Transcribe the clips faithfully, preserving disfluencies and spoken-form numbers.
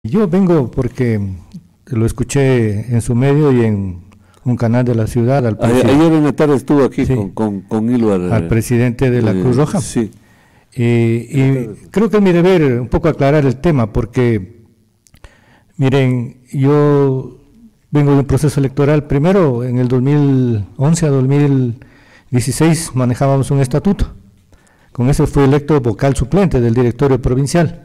Yo vengo porque lo escuché en su medio y en un canal de la ciudad. Al Ayer en la tarde estuvo aquí sí, con, con, con Ilwar. Al presidente de la eh, Cruz Roja. Sí. Y, y creo que es mi deber un poco aclarar el tema, porque, miren, yo vengo de un proceso electoral. Primero, en el dos mil once a dos mil dieciséis manejábamos un estatuto. Con eso fui electo vocal suplente del directorio provincial.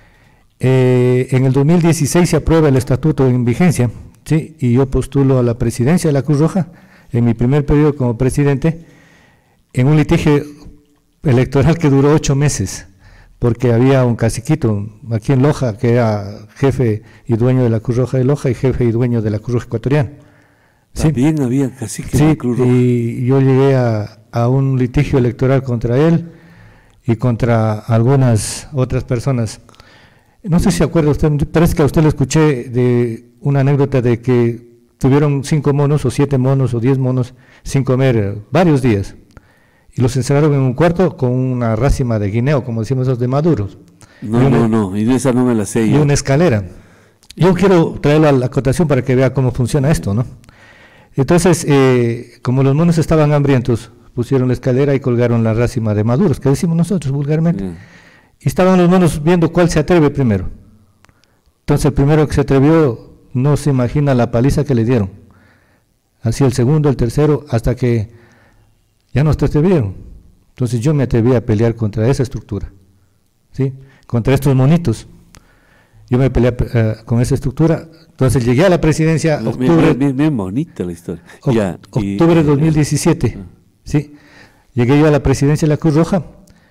Eh, en el dos mil dieciséis se aprueba el estatuto en vigencia, ¿sí? Y yo postulo a la presidencia de la Cruz Roja en mi primer periodo como presidente, en un litigio electoral que duró ocho meses, porque había un caciquito aquí en Loja que era jefe y dueño de la Cruz Roja de Loja y jefe y dueño de la Cruz Roja ecuatoriana. ¿Sí? También había cacique sí, de la Cruz Roja. Y yo llegué a, a un litigio electoral contra él y contra algunas otras personas. No sé si se acuerda usted, parece que a usted le escuché de una anécdota de que tuvieron cinco monos o siete monos o diez monos sin comer varios días y los encerraron en un cuarto con una rácima de guineo, como decimos los de maduros. No, una, no, no, y de esa no me la sé yo. Y una escalera. Yo quiero traerlo a la acotación para que vea cómo funciona esto, ¿no? Entonces, eh, como los monos estaban hambrientos, pusieron la escalera y colgaron la rácima de maduros, que decimos nosotros vulgarmente. Mm. Y estaban los monos viendo cuál se atreve primero. Entonces el primero que se atrevió no se imagina la paliza que le dieron. Así el segundo, el tercero, hasta que ya no se atrevieron. Entonces yo me atreví a pelear contra esa estructura, ¿sí? Contra estos monitos. Yo me peleé uh, con esa estructura. Entonces llegué a la presidencia en octubre. Bien, bien bonita la historia. O, ya, octubre de dos mil diecisiete. Uh, ¿sí? Llegué yo a la presidencia de la Cruz Roja.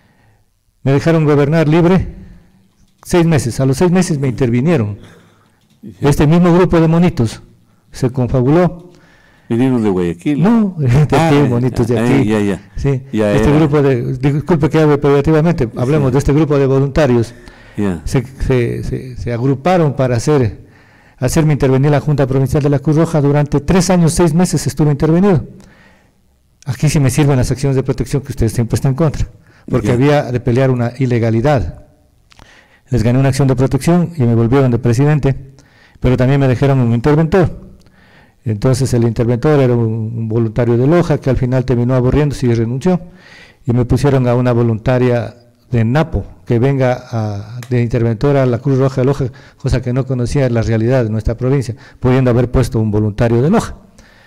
Me dejaron gobernar libre seis meses. A los seis meses me intervinieron. Este mismo grupo de monitos se confabuló. ¿Vinieron de Guayaquil? No, de aquí, ah, monitos de aquí. Ya, ya. Sí, ya, este ya. grupo de, disculpe que hable preventivamente, hablemos sí. de este grupo de voluntarios. Ya. Se, se, se, se agruparon para hacer, hacerme intervenir la Junta Provincial de la Cruz Roja. Durante tres años, seis meses estuve intervenido. Aquí sí me sirven las acciones de protección que ustedes siempre están en contra, porque yeah. había de pelear una ilegalidad. Les gané una acción de protección y me volvieron de presidente, pero también me dejaron un interventor. Entonces el interventor era un, un voluntario de Loja que al final terminó aburriéndose y renunció, y me pusieron a una voluntaria de Napo que venga a, de interventora a la Cruz Roja de Loja, cosa que no conocía la realidad de nuestra provincia, pudiendo haber puesto un voluntario de Loja.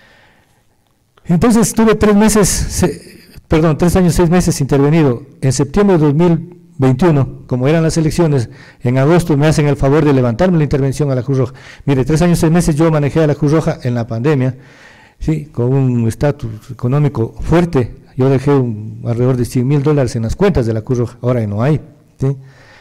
Entonces estuve tres meses, se, perdón, tres años, seis meses intervenido. En septiembre de dos mil veintiuno, como eran las elecciones, en agosto me hacen el favor de levantarme la intervención a la Cruz Roja. Mire, tres años, seis meses yo manejé a la Cruz Roja en la pandemia, sí, con un estatus económico fuerte. Yo dejé un, alrededor de cien mil dólares en las cuentas de la Cruz Roja, ahora no hay, ¿sí?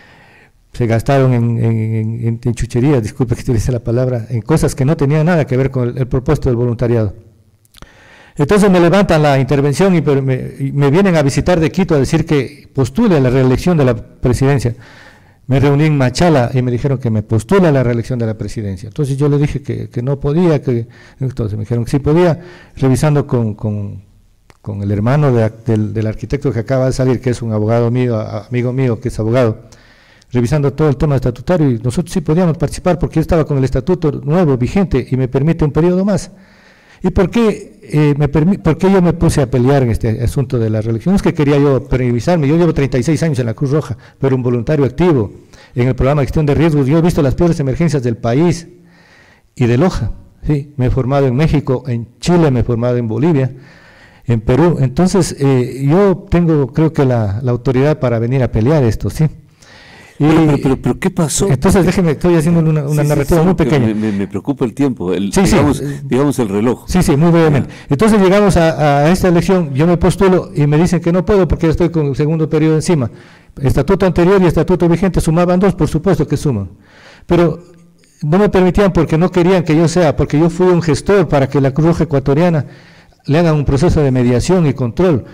Se gastaron en, en, en, en chucherías, disculpe que utilice la palabra, en cosas que no tenían nada que ver con el, el propósito del voluntariado. Entonces me levantan la intervención y me, y me vienen a visitar de Quito a decir que postule a la reelección de la presidencia. Me reuní en Machala y me dijeron que me postule a la reelección de la presidencia. Entonces yo le dije que, que no podía, que entonces me dijeron que sí podía, revisando con, con, con el hermano de, del, del arquitecto que acaba de salir, que es un abogado mío, amigo mío, que es abogado, revisando todo el tema estatutario, y nosotros sí podíamos participar porque yo estaba con el estatuto nuevo, vigente, y me permite un periodo más. ¿Y por qué, eh, me por qué yo me puse a pelear en este asunto de la reelección? No es que quería yo previsarme, yo llevo treinta y seis años en la Cruz Roja, pero un voluntario activo en el programa de gestión de riesgos. Yo he visto las peores emergencias del país y de Loja, ¿sí? Me he formado en México, en Chile, me he formado en Bolivia, en Perú. Entonces, eh, yo tengo, creo que la, la autoridad para venir a pelear esto, ¿sí? Y, pero, pero, pero, pero, ¿qué pasó? Entonces, déjeme, estoy haciendo una, una sí, narrativa sí, sí, muy pequeña. Me, me preocupa el tiempo, el, sí, digamos, sí. digamos el reloj. Sí, sí, muy brevemente. Yeah. Entonces llegamos a, a esta elección, yo me postulo y me dicen que no puedo porque estoy con el segundo periodo encima. Estatuto anterior y estatuto vigente sumaban dos, por supuesto que suman. Pero no me permitían porque no querían que yo sea, porque yo fui un gestor para que la Cruz Roja ecuatoriana le haga un proceso de mediación y control.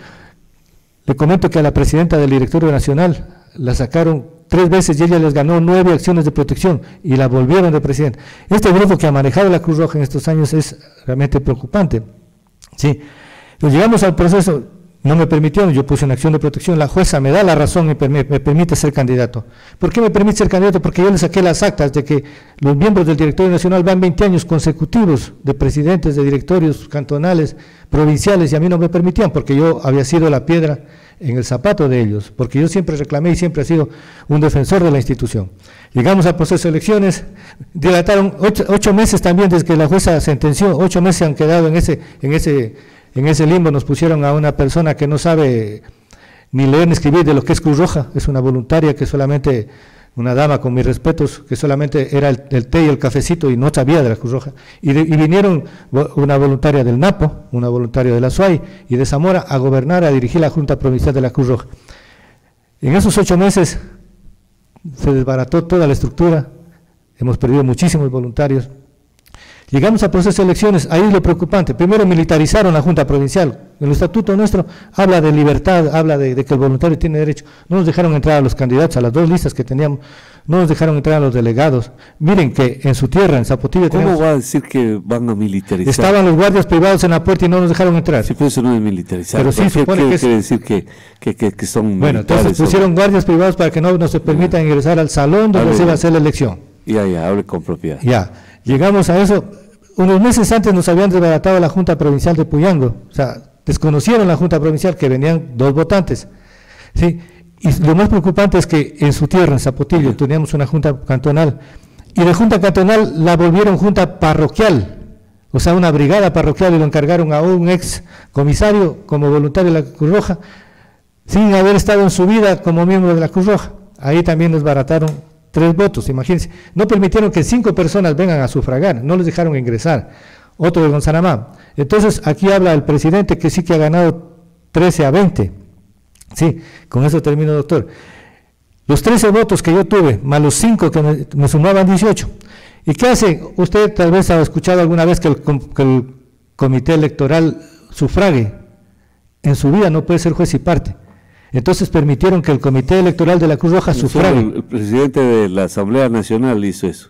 Le comento que a la presidenta del Directorio Nacional la sacaron tres veces y ella les ganó nueve acciones de protección y la volvieron de presidente. Este grupo que ha manejado la Cruz Roja en estos años es realmente preocupante. Sí, pues llegamos al proceso, no me permitieron, yo puse una acción de protección, la jueza me da la razón y me, me permite ser candidato. ¿Por qué me permite ser candidato? Porque yo le saqué las actas de que los miembros del Directorio Nacional van veinte años consecutivos de presidentes de directorios cantonales, provinciales, y a mí no me permitían, porque yo había sido la piedra en el zapato de ellos, porque yo siempre reclamé y siempre he sido un defensor de la institución. Llegamos al proceso de elecciones, dilataron ocho, ocho meses también desde que la jueza sentenció, ocho meses han quedado en ese, en ese, en ese limbo. Nos pusieron a una persona que no sabe ni leer ni escribir de lo que es Cruz Roja, es una voluntaria que solamente, una dama con mis respetos, que solamente era el, el té y el cafecito y no sabía de la Cruz Roja, y, de, y vinieron una voluntaria del Napo, una voluntaria de la S U A Y y de Zamora a gobernar, a dirigir la Junta Provincial de la Cruz Roja. En esos ocho meses se desbarató toda la estructura, hemos perdido muchísimos voluntarios. Llegamos al proceso de elecciones, ahí es lo preocupante. Primero militarizaron la Junta Provincial. El estatuto nuestro habla de libertad, habla de, de que el voluntario tiene derecho. No nos dejaron entrar a los candidatos, a las dos listas que teníamos, no nos dejaron entrar a los delegados. Miren que en su tierra, en Zapotillo… ¿Cómo tenemos, va a decir que van a militarizar? Estaban los guardias privados en la puerta y no nos dejaron entrar. Sí, pero eso no es militarizar. Pero sí, ¿Qué supone quiere, que es, quiere decir que, que, que, que son bueno, militares? entonces pusieron guardias privados para que no nos se permita ingresar al salón donde Hable, se iba a hacer la elección. Ya, ya, hable con propiedad. Ya, llegamos a eso. Unos meses antes nos habían desbaratado la Junta Provincial de Puyango, o sea, desconocieron la Junta Provincial, que venían dos votantes, ¿sí? Y lo más preocupante es que en su tierra, en Zapotillo, teníamos una Junta Cantonal, y de Junta Cantonal la volvieron Junta Parroquial, o sea, una brigada parroquial, y lo encargaron a un ex comisario como voluntario de la Cruz Roja, sin haber estado en su vida como miembro de la Cruz Roja. Ahí también desbarataron tres votos, imagínense. No permitieron que cinco personas vengan a sufragar, no les dejaron ingresar. Otro de Gonzanamá. Entonces, aquí habla el presidente que sí que ha ganado trece a veinte. Sí, con eso termino, doctor. Los trece votos que yo tuve, más los cinco que me, me sumaban dieciocho. ¿Y qué hace? Usted tal vez ha escuchado alguna vez que el, que el comité electoral sufrague. En su vida no puede ser juez y parte. Entonces permitieron que el Comité Electoral de la Cruz Roja sufrague. El, el presidente de la Asamblea Nacional hizo eso.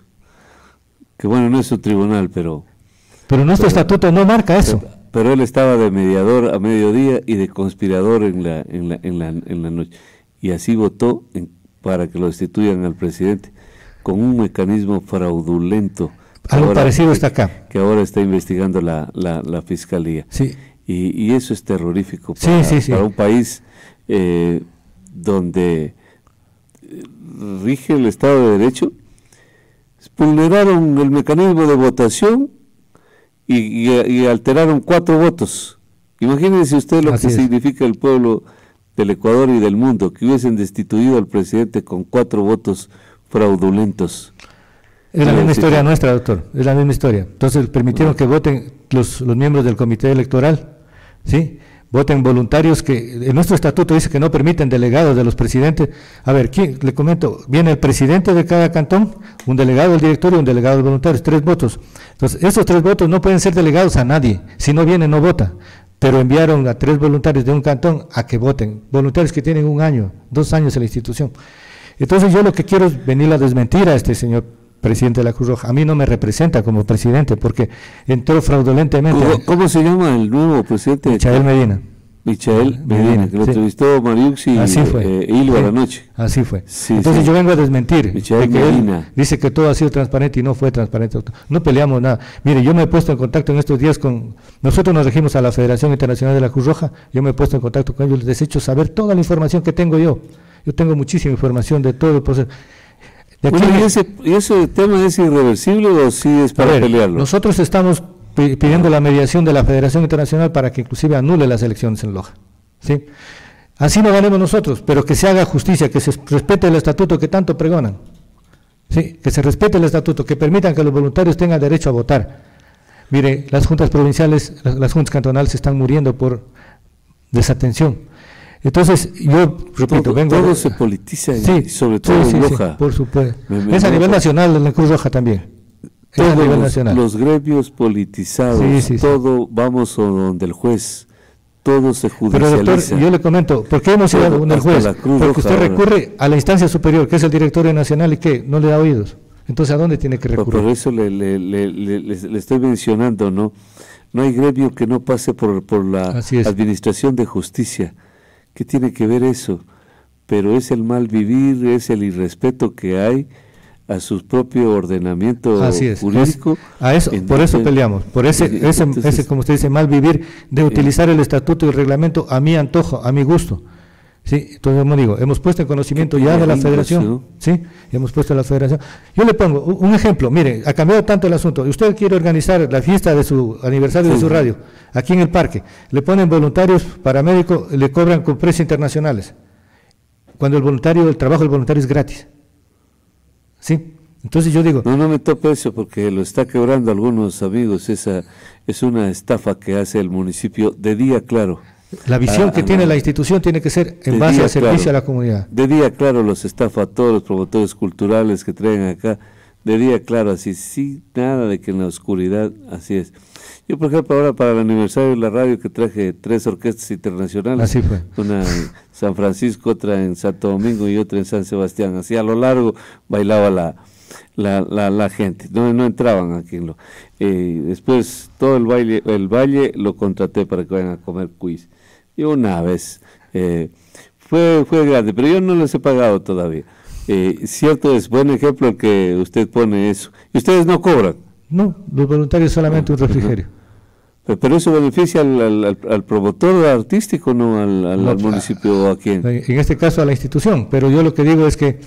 Que bueno, no es su tribunal, pero… Pero nuestro pero, estatuto no marca eso. Pero, pero él estaba de mediador a mediodía y de conspirador en la, en la, en la, en la noche. Y así votó en, para que lo destituyan al presidente, con un mecanismo fraudulento. Algo parecido que, está acá. Que ahora está investigando la, la, la Fiscalía. Sí. Y, y eso es terrorífico para, sí, sí, sí. para un país… Eh, donde rige el Estado de Derecho. Vulneraron el mecanismo de votación y, y, y alteraron cuatro votos. Imagínense usted lo Así que es. significa el pueblo del Ecuador y del mundo, que hubiesen destituido al presidente con cuatro votos fraudulentos. Es la misma historia nuestra, doctor, es la misma historia. Entonces permitieron bueno. que voten los, los miembros del comité electoral, ¿sí? Voten voluntarios, que en nuestro estatuto dice que no permiten delegados de los presidentes. A ver, ¿quién? Le comento, viene el presidente de cada cantón, un delegado del directorio, un delegado de voluntarios, tres votos. Entonces, esos tres votos no pueden ser delegados a nadie, si no viene no vota, pero enviaron a tres voluntarios de un cantón a que voten, voluntarios que tienen un año, dos años en la institución. Entonces yo lo que quiero es venir a desmentir a este señor presidente de la Cruz Roja. A mí no me representa como presidente porque entró fraudulentemente. ¿Cómo, cómo se llama el nuevo presidente? Michael Medina. Michael Medina, Medina que lo sí. entrevistó Mariux y Así fue. Eh, Hilo sí. a la noche. Así fue. Sí, Entonces sí. yo vengo a desmentir. Michael de que Medina. Él dice que todo ha sido transparente y no fue transparente. No peleamos nada. Mire, yo me he puesto en contacto en estos días con… Nosotros nos regimos a la Federación Internacional de la Cruz Roja. Yo me he puesto en contacto con ellos. Les he hecho saber toda la información que tengo yo. Yo tengo muchísima información de todo el proceso. Bueno, ¿y, ese, ¿Y ese tema es irreversible o sí es para ver, pelearlo? Nosotros estamos pidiendo la mediación de la Federación Internacional para que inclusive anule las elecciones en Loja. ¿Sí? Así no ganemos nosotros, pero que se haga justicia, que se respete el estatuto que tanto pregonan. ¿Sí? Que se respete el estatuto, que permitan que los voluntarios tengan derecho a votar. Mire, las juntas provinciales, las, las juntas cantonales están muriendo por desatención. Entonces, yo repito, todo, vengo… Todo de, se politiza, sí, sobre todo sí, en sí, Loja. Sí, por supuesto. Me, me es a nivel nacional, en la Cruz Roja también. Todos es a nivel los, nacional. los gremios politizados, sí, sí, todo, sí. vamos a donde el juez, todo se judicializa. Pero doctor, yo le comento, ¿por qué hemos ido a donde el juez? Porque Roja, usted recurre a la instancia superior, que es el Directorio Nacional, y ¿qué? No le da oídos. Entonces, ¿a dónde tiene que recurrir? Por eso le, le, le, le, le estoy mencionando, ¿no? no hay gremio que no pase por, por la administración de justicia. ¿Qué tiene que ver eso? Pero es el mal vivir, es el irrespeto que hay a su propio ordenamiento jurídico. A eso, por eso peleamos, por ese, ese, entonces, ese, como usted dice, mal vivir de utilizar el estatuto y el reglamento a mi antojo, a mi gusto. Sí, entonces, como digo, hemos puesto en conocimiento ya de la federación, ¿no? Sí, hemos puesto en la federación. Yo le pongo un ejemplo, mire, ha cambiado tanto el asunto. Usted quiere organizar la fiesta de su aniversario sí. de su radio, aquí en el parque, le ponen voluntarios, paramédicos, le cobran con precios internacionales, cuando el voluntario, el trabajo del voluntario es gratis. Sí, entonces yo digo... No, no me tope eso porque lo está quebrando algunos amigos, esa es una estafa que hace el municipio de día claro. La visión ah, que ah, tiene no. la institución tiene que ser en base al servicio claro. a la comunidad. De día claro los estafa a todos los promotores culturales que traen acá, de día claro, así, sí, nada de que en la oscuridad, así es. Yo, por ejemplo, ahora para el aniversario de la radio que traje tres orquestas internacionales, así fue. Una en San Francisco, otra en Santo Domingo y otra en San Sebastián, así a lo largo bailaba la, la, la, la gente, no, no entraban aquí. En lo, eh, después todo el baile, el baile lo contraté para que vayan a comer quiz. Y una vez, eh, fue, fue grande, pero yo no les he pagado todavía. Eh, cierto, es buen ejemplo el que usted pone eso. ¿Y ustedes no cobran? No, los voluntarios solamente un refrigerio. Pero, pero eso beneficia al, al, al promotor artístico, no al, al, no, al municipio a, aquí. En... en este caso a la institución, pero yo lo que digo es que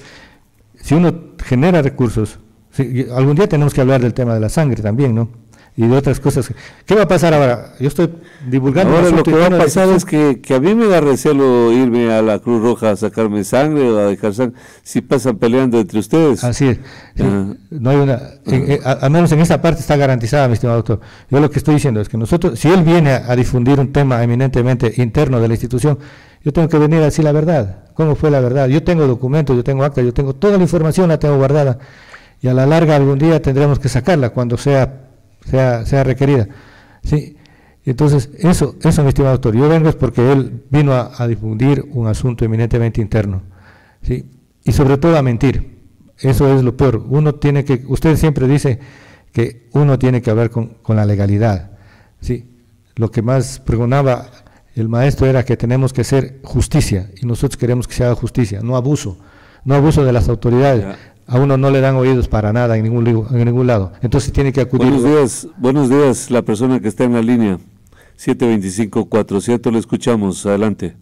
si uno genera recursos, si, algún día tenemos que hablar del tema de la sangre también, ¿no? Y de otras cosas. ¿Qué va a pasar ahora? Yo estoy divulgando... Ahora lo que va a pasar es que, que a mí me da recelo irme a la Cruz Roja a sacarme sangre o a dejar sangre, si pasan peleando entre ustedes. Así es. Sí, uh, no hay una... Uh, en, en, al menos en esa parte está garantizada, mi estimado doctor. Yo lo que estoy diciendo es que nosotros, si él viene a, a difundir un tema eminentemente interno de la institución, yo tengo que venir a decir la verdad. ¿Cómo fue la verdad? Yo tengo documentos, yo tengo actas, yo tengo toda la información, la tengo guardada. Y a la larga algún día tendremos que sacarla cuando sea... sea, sea requerida. Sí, entonces, eso, eso mi estimado doctor, yo vengo es porque él vino a, a difundir un asunto eminentemente interno, ¿sí? Y sobre todo a mentir, eso es lo peor. Uno tiene que, usted siempre dice que uno tiene que hablar con, con la legalidad, ¿sí? Lo que más pregonaba el maestro era que tenemos que hacer justicia, y nosotros queremos que se haga justicia, no abuso, no abuso de las autoridades. Ya. A uno no le dan oídos para nada en ningún, en ningún lado, entonces tiene que acudir. Buenos días, buenos días, la persona que está en la línea, siete veinticinco cuatrocientos, le escuchamos, adelante.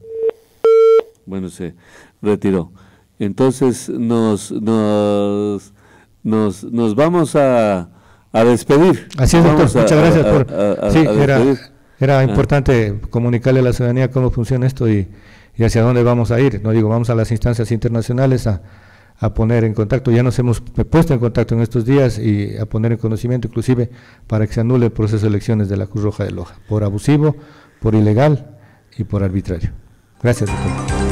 Bueno, se retiró. Entonces nos nos nos, nos vamos a, a despedir. Así es, doctor, muchas a, gracias a, por... A, a, sí, a era, era ah. importante comunicarle a la ciudadanía cómo funciona esto y, y hacia dónde vamos a ir. No digo, vamos a las instancias internacionales a a poner en contacto, ya nos hemos puesto en contacto en estos días y a poner en conocimiento inclusive para que se anule el proceso de elecciones de la Cruz Roja de Loja, por abusivo, por ilegal y por arbitrario. Gracias, doctor.